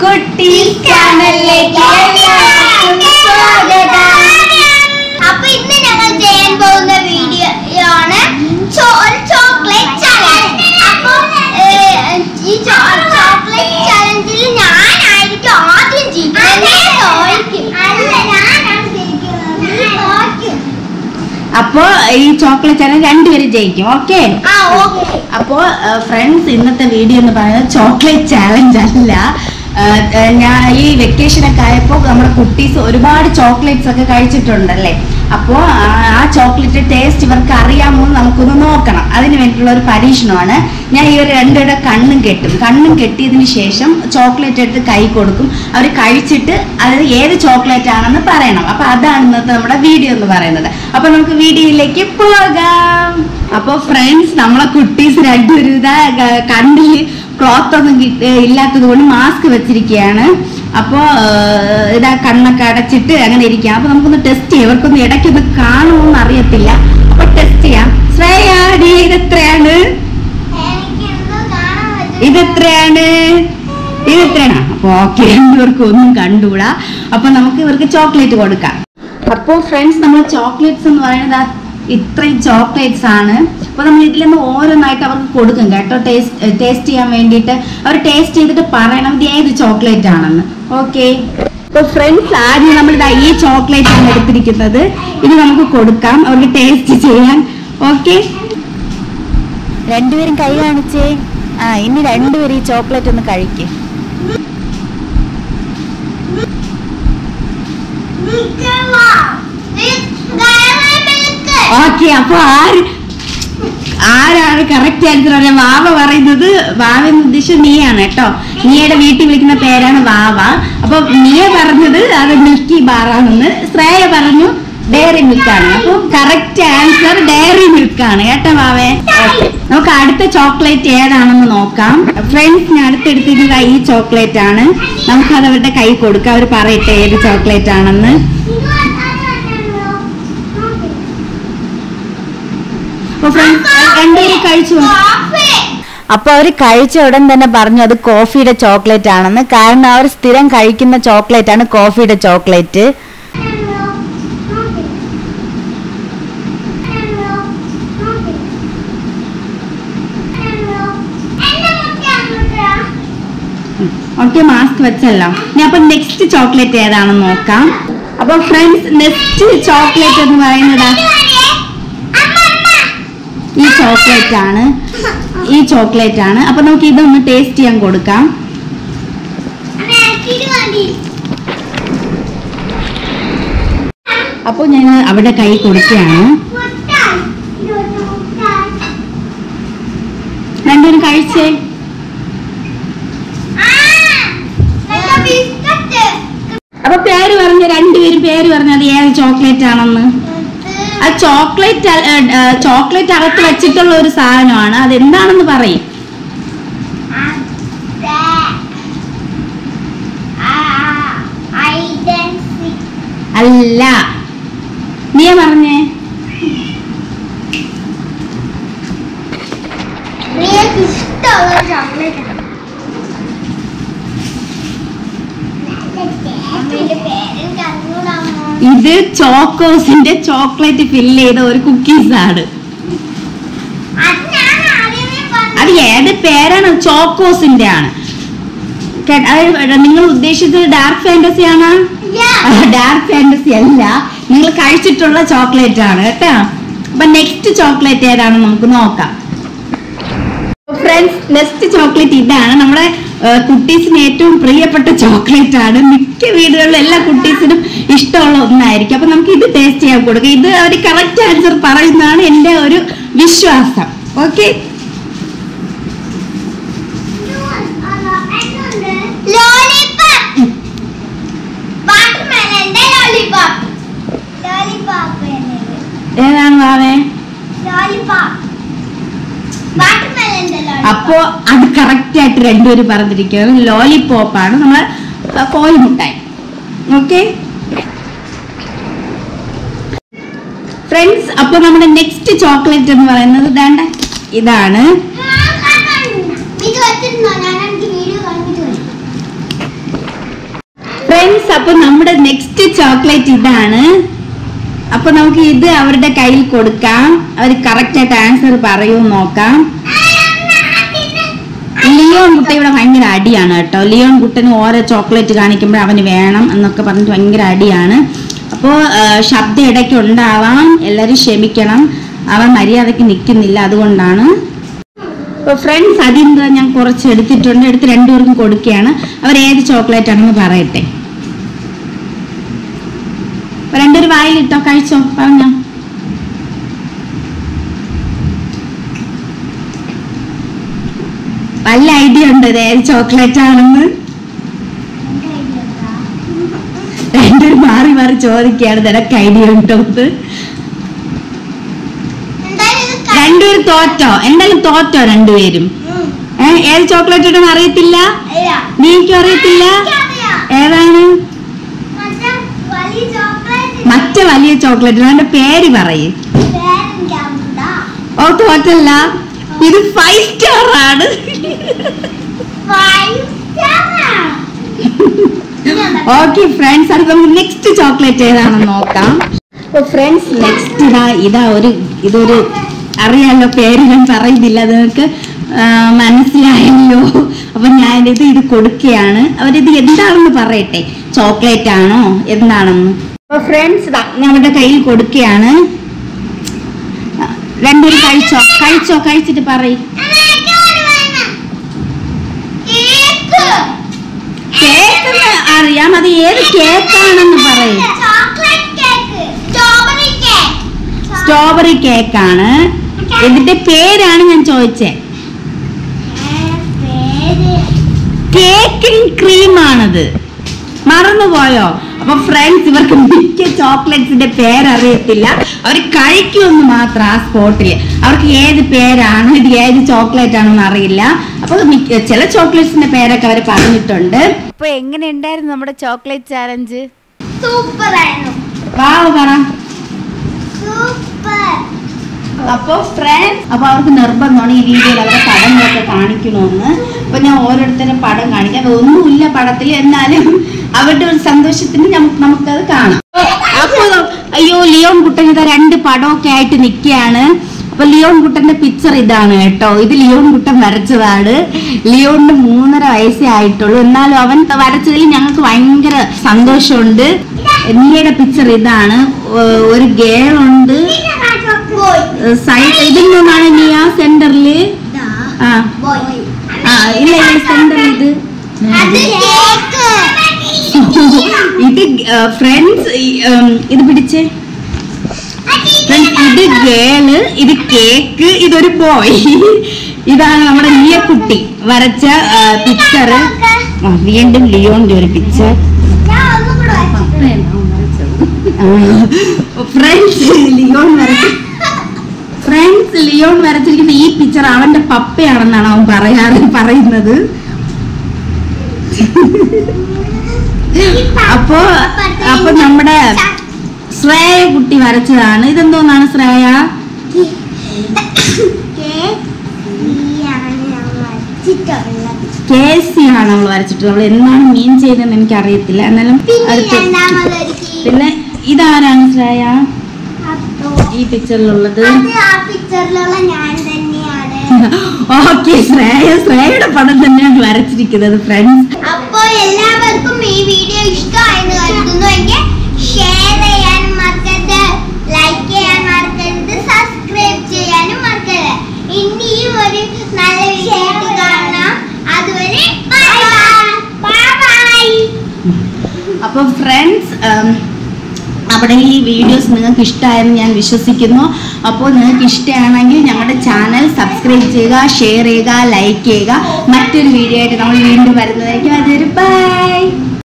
കുട്ടീസ് ചാനലിലേക്ക് എല്ലാവർക്കും സ്വാഗതം. അപ്പൊ ഇന്ന് ഞങ്ങൾ ചെയ്യാൻ പോകുന്ന വീഡിയോ ആണ് ചോക്ലേറ്റ് ചാലഞ്ച്. അപ്പൊ ഈ ചോക്ലേറ്റ് ചാലഞ്ചിൽ ഞാനായിരിക്കും ആദ്യം അപ്പോ ഈ ചോക്ലേറ്റ് ചാലഞ്ച് രണ്ടുപേരും ജയിക്കും. ഓക്കെ. അപ്പോ ഫ്രണ്ട്സ്, ഇന്നത്തെ വീഡിയോ എന്ന് പറയുന്നത് ചോക്ലേറ്റ് ചാലഞ്ച് അല്ല. ഞാൻ ഈ വെക്കേഷൻ ഒക്കെ ആയപ്പോൾ നമ്മുടെ കുട്ടീസ് ഒരുപാട് ചോക്ലേറ്റ്സ് ഒക്കെ കഴിച്ചിട്ടുണ്ടല്ലേ. അപ്പോൾ ആ ചോക്ലേറ്റ് ടേസ്റ്റ് ഇവർക്ക് അറിയാമോ എന്ന് നമുക്കൊന്ന് നോക്കണം. അതിന് വേണ്ടിയിട്ടുള്ള ഒരു പരീക്ഷണമാണ്. ഞാൻ ഇവർ രണ്ടുപേരുടെ കണ്ണും കെട്ടിയതിന് ശേഷം ചോക്ലേറ്റ് എടുത്ത് കൈ കൊടുക്കും. അവർ കഴിച്ചിട്ട് അത് ഏത് ചോക്ലേറ്റ് ആണെന്ന് പറയണം. അപ്പൊ അതാണ് ഇന്നത്തെ നമ്മുടെ വീഡിയോ എന്ന് പറയുന്നത്. അപ്പൊ നമുക്ക് വീഡിയോയിലേക്ക് പോകാം. അപ്പൊ ഫ്രണ്ട്സ്, നമ്മളെ കുട്ടീസ് രണ്ടുപേരും ഇതാ കണ്ണിൽ ക്ലോത്ത് ഒന്നും ഇല്ലാത്തത് കൊണ്ട് മാസ്ക് വെച്ചിരിക്കുകയാണ്. അപ്പോൾ ഇതാ കണ്ണൊക്കെ അടച്ചിട്ട് അങ്ങനെ ഇരിക്കാം. അപ്പൊ നമുക്കൊന്ന് ടെസ്റ്റ് ചെയ്യാം. ഇവർക്കൊന്ന് ഇടയ്ക്കൊന്ന് കാണുമോന്ന് അറിയത്തില്ല. അപ്പൊ ടെസ്റ്റ് ചെയ്യാം. ശ്രേയ, ഇതെത്രയാണ്? ഇതെത്രയാണ്? അപ്പൊ ഓക്കെ, രണ്ടുപേർക്കും ഒന്നും കണ്ടുകൂടാ. അപ്പൊ നമുക്ക് ഇവർക്ക് ചോക്ലേറ്റ് കൊടുക്കാം. അപ്പോ ഫ്രണ്ട്സ്, നമ്മൾ ചോക്ലേറ്റ്സ് എന്ന് പറയുന്നത് ഇത്രയും ചോക്ലേറ്റ്സ് ആണ്. അപ്പൊ നമ്മൾ ഇതിൽ നിന്ന് ഓരോന്നായിട്ട് അവർക്ക് കൊടുക്കും കേട്ടോ, ടേസ്റ്റ് ചെയ്യാൻ വേണ്ടിയിട്ട്. അവർ ടേസ്റ്റ് ചെയ്തിട്ട് പറയണം ഇത് ഏത് ചോക്ലേറ്റ് ആണെന്ന്. ഓക്കെ. അപ്പൊ ഫ്രണ്ട്സ്, ആദ്യം നമ്മളിതാ ഈ ചോക്ലേറ്റ് ആണ് എടുത്തിരിക്കുന്നത്. ഇത് നമുക്ക് കൊടുക്കാം അവർക്ക് ടേസ്റ്റ് ചെയ്യാൻ. ഓക്കെ, രണ്ടുപേരും കൈ കാണിച്ചേ. ഇനി രണ്ടുപേരും ഈ ചോക്ലേറ്റ് ഒന്ന് കഴിക്കേ. ഓക്കെ. അപ്പൊ ആരാണ് കറക്റ്റ് ആൻസർ പറയാം? വാവ പറയുന്നത്, വാവെന്ന് ഉദ്ദേശിച്ചത് നീയാണ് കേട്ടോ. നീയുടെ വീട്ടിൽ വിളിക്കുന്ന പേരാണ് വാവ. അപ്പൊ നീയ പറഞ്ഞത് അത് മിൽക്കി ബാറാണെന്ന്. ശ്രേയ പറഞ്ഞു ഡയറി മിൽക്കാണ്. അപ്പൊ കറക്റ്റ് ആൻസർ ഡയറി മിൽക്കാണ് കേട്ടോ വാവേ. നമുക്ക് അടുത്ത ചോക്ലേറ്റ് ഏതാണെന്ന് നോക്കാം. ഫ്രണ്ട്സ്, ഞാൻ അടുത്തെടുത്തിരുന്നത് ഈ ചോക്ലേറ്റ് ആണ്. നമുക്കത് അവരുടെ കൈ കൊടുക്കാം. അവർ പറയട്ടെ ഏത് ചോക്ലേറ്റ് ആണെന്ന്. അപ്പൊ അവര് കഴിച്ച ഉടൻ തന്നെ പറഞ്ഞു അത് കോഫിയുടെ ചോക്ലേറ്റ് ആണെന്ന്. കാരണം അവർ സ്ഥിരം കഴിക്കുന്ന ചോക്ലേറ്റ് ആണ് കോഫിയുടെ ചോക്ലേറ്റ്. ഓക്കെ, മാസ്ക് വെച്ചല്ലോ. ഇനി അപ്പൊ നെക്സ്റ്റ് ചോക്ലേറ്റ് ഏതാണെന്ന് നോക്കാം. അപ്പൊ ഫ്രണ്ട്സ്, നെക്സ്റ്റ് ചോക്ലേറ്റ് എന്ന് പറയുന്നത് ഈ ചോക്ലേറ്റ് ആണ്. അപ്പൊ നമുക്ക് ഇതൊന്ന് ടേസ്റ്റ് ചെയ്യാൻ കൊടുക്കാം. അപ്പൊ ഞാൻ അവിടെ കൈ കൊടുക്കുകയാണ്. രണ്ടുപേരും കഴിച്ചേ. അപ്പൊ പേര് പറഞ്ഞ രണ്ടുപേരും പേര് പറഞ്ഞത് ഏത് ചോക്ലേറ്റ് ആണെന്ന്. ആ ചോക്ലേറ്റ് അകത്ത് വെച്ചിട്ടുള്ള ഒരു സാധനമാണ്. അതെന്താണെന്ന് പറയും. അല്ല, നീ പറഞ്ഞേ. ഇത് ചോക്കോസിന്റെ ചോക്ലേറ്റ് ഫില്ല് ചെയ്ത ഒരു കുക്കീസ് ആണ്. അത് ഏത് പേരാണ്? ചോക്കോസിന്റെ ആണ്. നിങ്ങൾ ഉദ്ദേശിച്ചത് ഡാർക്ക് ഫാന്റസി ആണ്? ഡാർക്ക് ഫാന്റസി അല്ല, നിങ്ങൾ കഴിച്ചിട്ടുള്ള ചോക്ലേറ്റ് ആണ് കേട്ടോ. അപ്പൊ നെക്സ്റ്റ് ചോക്ലേറ്റ് ഏതാണെന്ന് നമുക്ക് നോക്കാം. ഫ്രണ്ട്സ്, നെക്സ്റ്റ് ചോക്ലേറ്റ് ഇതാണ്. നമ്മുടെ കുട്ടീസിന് ഏറ്റവും പ്രിയപ്പെട്ട ചോക്ലേറ്റ് ആണ്. മിക്ക വീടുകളിലും എല്ലാ കുട്ടീസിനും ഇഷ്ടമുള്ള ഒന്നായിരിക്കും. അപ്പൊ നമുക്ക് ഇത് ടേസ്റ്റ് ചെയ്യാൻ കൊടുക്കാം. ഇത് അവർ കറക്റ്റ് ആൻസർ പറയുന്നതാണ് എന്റെ ഒരു വിശ്വാസം. ഓക്കെ. ഏതാണ് വാവേ? അപ്പോ അത് കറക്റ്റ് ആയിട്ട് രണ്ടുപേരും പറഞ്ഞിരിക്കുന്നത് ലോലിപോപ്പ് ആണ്, നമ്മളെ കോഴിമുട്ടായി. ഓക്കെ ഫ്രണ്ട്സ്, അപ്പൊ നമ്മുടെ നെക്സ്റ്റ് ചോക്ലേറ്റ് എന്ന് പറയുന്നത് ഇതാണ്. അപ്പൊ നമ്മുടെ നെക്സ്റ്റ് ചോക്ലേറ്റ് ഇതാണ്. അപ്പൊ നമുക്ക് ഇത് അവരുടെ കയ്യിൽ കൊടുക്കാം. അവർ കറക്റ്റ് ആയിട്ട് ആൻസർ പറയൂ നോക്കാം. ലിയോൺ കുട്ട ഇവിടെ ഭയങ്കര അടിയാണ് കേട്ടോ. ലിയോൺ കുട്ടന് ഓരോ ചോക്ലേറ്റ് കാണിക്കുമ്പോൾ അവന് വേണം എന്നൊക്കെ പറഞ്ഞിട്ട് ഭയങ്കര അടിയാണ്. അപ്പോൾ ശബ്ദം ഇടയ്ക്ക് ഉണ്ടാവാം, എല്ലാവരും ക്ഷമിക്കണം. അവൻ മര്യാദയ്ക്ക് നിൽക്കുന്നില്ല, അതുകൊണ്ടാണ്. അപ്പോൾ ഫ്രണ്ട്സ്, അതിന് ഞാൻ കുറച്ച് എടുത്തിട്ടുണ്ട്. എടുത്ത് രണ്ടുപേർക്കും കൊടുക്കുകയാണ്. അവർ ഏത് ചോക്ലേറ്റ് ആണെന്ന് പറയട്ടെ. രണ്ടൊരു വായിലിട്ടോ, കഴിച്ചോ, പറഞ്ഞോ. നല്ല ഐഡിയ ഉണ്ട് ഇത് ഏത് ചോക്ലേറ്റ് ആണെന്ന്. രണ്ടുപേരും മാറി മാറി ചോദിക്കുകയാണ് നിനക്ക് ഐഡിയ ഉണ്ടോ. രണ്ടുപേരും തോറ്റോ? എന്തായാലും തോറ്റോ രണ്ടുപേരും? ഏത് ചോക്ലേറ്റ് ഇടും അറിയത്തില്ല? നീക്കും അറിയത്തില്ല? ഏതാണ് മറ്റേ വലിയ ചോക്ലേറ്റ്? അവന്റെ പേര് പറയും. ഓ, തോറ്റല്ല, ഇത് 5 സ്റ്റാർ ആണ്. ഓക്കെ ഫ്രണ്ട്സ്, അത് നമുക്ക് നെക്സ്റ്റ് ചോക്ലേറ്റ് ഏതാണെന്ന് നോക്കാം. അപ്പൊ ഫ്രണ്ട്സ്, നെക്സ്റ്റ് ഇതൊരു അറിയാലോ, പേര് ഞാൻ പറയുന്നില്ല, അത് നിങ്ങൾക്ക് മനസ്സിലായല്ലോ. അപ്പൊ ഞാനിത് കൊടുക്കുകയാണ്. അവരിത് എന്താണെന്ന് പറയട്ടെ, ചോക്ലേറ്റ് ആണോ എന്താണെന്ന്. അപ്പൊ ഫ്രണ്ട്സ്, നമ്മുടെ കയ്യിൽ കൊടുക്കുകയാണ്. രണ്ടുപേരും കഴിച്ചോ, കഴിച്ചിട്ട് പറയും. കേക്ക് അറിയാം, അത് ഏത് കേക്കാണെന്ന് പറയും. സ്ട്രോബെറി കേക്കാണ്. ഇതിന്റെ പേരാണ് ഞാൻ ചോദിച്ചേ. കേക്കിൻ ക്രീമാണത്, മറന്നുപോയോ? അപ്പൊ ഫ്രണ്ട്സ്, ഇവർക്ക് മിക്ക ചോക്ലേറ്റ്സിന്റെ പേരറിയത്തില്ല. അവർ കഴിക്കുമെന്ന് മാത്രം ആ സ്പോട്ടില്. അവർക്ക് ഏത് പേരാണ്, ഇത് ഏത് ചോക്ലേറ്റ് ആണെന്ന് അറിയില്ല. അപ്പൊ ചില ചോക്ലേറ്റ്സിന്റെ പേരൊക്കെ അവർ പറഞ്ഞിട്ടുണ്ട്. അപ്പൊ എങ്ങനെ ഉണ്ടായിരുന്നു നമ്മുടെ ചോക്ലേറ്റ് ചാലഞ്ച്? സൂപ്പർ ആയിരുന്നു. വാവ് പറ. സൂപ്പർ. അപ്പൊ ഫ്രണ്ട്സ്, അപ്പൊ അവർക്ക് നിർബന്ധമാണ് ഈ വീഡിയോയിൽ അവരുടെ പടങ്ങളൊക്കെ കാണിക്കണമെന്ന്. അപ്പൊ ഞാൻ ഓരോരുത്തരും പടം കാണിക്കാം. അതൊന്നുമില്ല പടത്തിൽ, എന്നാലും അവരുടെ ഒരു സന്തോഷത്തിന് നമുക്കത് കാണാം. അപ്പൊ അയ്യോ, ലിയോൺ കുട്ടൻ ഇതാ 2 പടമൊക്കെ ആയിട്ട് നിൽക്കുകയാണ്. അപ്പൊ ലിയോൺ കുട്ടന്റെ പിക്ചർ ഇതാണ് കേട്ടോ. ഇത് ലിയോൺ കുട്ടൻ വരച്ചതാണ്. ലിയോണിന് 3.5 വയസ്സേ ആയിട്ടുള്ളൂ. എന്നാലും അവൻ വരച്ചതിൽ ഞങ്ങൾക്ക് ഭയങ്കര സന്തോഷമുണ്ട്. നീയുടെ പിക്ചർ ഇതാണ്. ഒരു ഗേളുണ്ട് ഇതിൽ നിന്നാണ് നീ ആ സെന്ററില്. ഇല്ല സെന്ററിൽ ഇത് ഫ്രണ്ട്സ്, ഇത് പിടിച്ചേ ഫ്രണ്ട്സ്. ഇത് ഗേള്, ഇത് കേക്ക്, ഇതൊരു ബോയ്. ഇതാണ് നമ്മുടെ ലിയക്കുട്ടി വരച്ച പിക്ചർ. വീണ്ടും ലിയോന്റെ ഒരു പിക്ചർ. ഫ്രണ്ട്സ്, ലിയോൺ വരച്ചിരിക്കുന്ന ഈ പിക്ചർ അവന്റെ പപ്പയാണെന്നാണ് അവൻ പറയുന്നത്. അപ്പൊ നമ്മുടെ ശ്രേയ കുട്ടി വരച്ചതാണ്. ഇതെന്തോന്നാണ് ശ്രേയ? KC ആണ് നമ്മൾ വരച്ചിട്ടുള്ളത്. അവൾ എന്താണ് മീൻ ചെയ്തതെന്ന് എനിക്ക് അറിയത്തില്ല. എന്നാലും പിന്നെ ഇതാരാണ് ശ്രേയ? ഈ പിക്ചറിലുള്ളത് ഓക്കെ, ശ്രേയയുടെ പടം തന്നെയാണ് വരച്ചിരിക്കുന്നത് ഫ്രണ്ട്സ്. അപ്പോൾ എല്ലാവർക്കും ഈ വീഡിയോ ഇഷ്ടമായെന്ന് കരുതുന്നു. എങ്കിൽ ഷെയർ ചെയ്യാനും മറക്കരുത്, ലൈക്ക് ചെയ്യാൻ മറക്കരുത്, സബ്സ്ക്രൈബ് ചെയ്യാനും മറക്കരുത്. ഇനിയും ഒരു നല്ല വീഡിയോ കാണാം. അതുവരെ ബൈ ബൈ. അപ്പോൾ ഫ്രണ്ട്സ്, അവിടെ ഈ വീഡിയോസ് നിങ്ങൾക്ക് ഇഷ്ടമായെന്ന് ഞാൻ വിശ്വസിക്കുന്നു. അപ്പോൾ നിങ്ങൾക്ക് ഇഷ്ടമാണെങ്കിൽ ഞങ്ങളുടെ ചാനൽ സബ്സ്ക്രൈബ് ചെയ്യുക, ഷെയർ ചെയ്യുക, ലൈക്ക് ചെയ്യുക. മറ്റൊരു വീഡിയോ ആയിട്ട് നമ്മൾ വീണ്ടും വരുന്നതായിരിക്കും. അതൊരു ബൈ.